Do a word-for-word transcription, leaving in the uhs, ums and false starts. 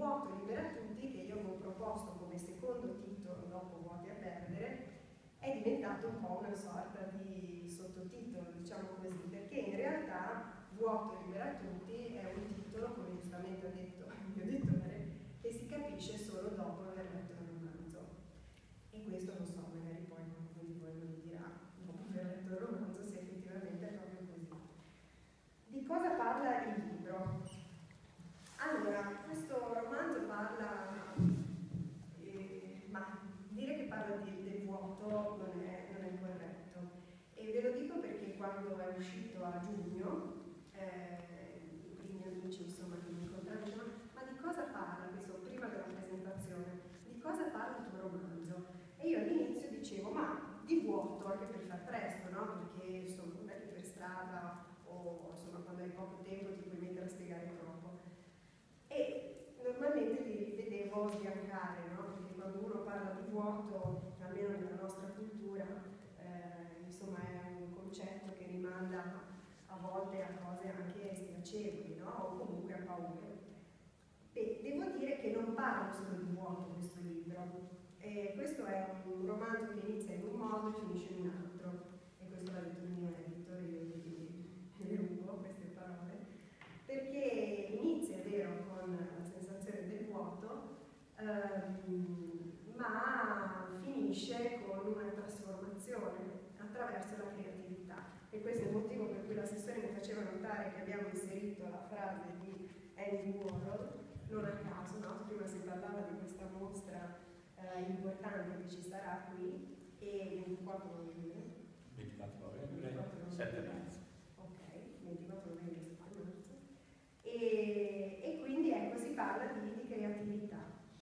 vuoto libera tutti, che io avevo proposto come secondo titolo dopo Vuoti a perdere, è diventato un po' una sorta di sottotitolo, diciamo così, perché in realtà Vuoto libera tutti è un titolo, come giustamente ha detto il mio editore, che si capisce solo dopo aver letto il romanzo. E questo non so, magari poi qualcuno di voi mi dirà, dopo aver letto il romanzo, se effettivamente è proprio così. Di cosa parla il libro? Allora, questo romanzo parla, eh, ma dire che parla di, del vuoto non è, non è corretto. E ve lo dico perché quando è uscito a giugno, eh, i miei amici insomma che mi incontravano dicevano: ma di cosa parla questo, prima della presentazione, di cosa parla il tuo romanzo? E io all'inizio dicevo: ma di vuoto, anche per far presto, no? Perché insomma non è che per strada o insomma quando hai poco tempo ti puoi mettere a spiegare troppo. E normalmente li vedevo sbiancare, no? Perché quando uno parla di vuoto, almeno nella nostra cultura, eh, insomma è un concetto che rimanda a volte a cose anche spiacevoli, no? O comunque a paure. Beh, devo dire che non parla solo di vuoto questo libro. Eh, questo è un romanzo che inizia in un modo e finisce in un altro. E questo l'ha detto il mio editore, io le rubo queste parole. Perché inizia, è vero, con la sensazione del vuoto, ehm, ma finisce con una trasformazione attraverso la creatività. E questo è il motivo per cui l'assessore mi faceva notare che abbiamo inserito la frase di Andy Warhol, non a caso, no? Prima si parlava di questa mostra eh, importante che ci sarà qui, e ventiquattro novembre. ventiquattro novembre, sette marzo. Ok, ventiquattro novembre, sette marzo. E, e quindi ecco, si parla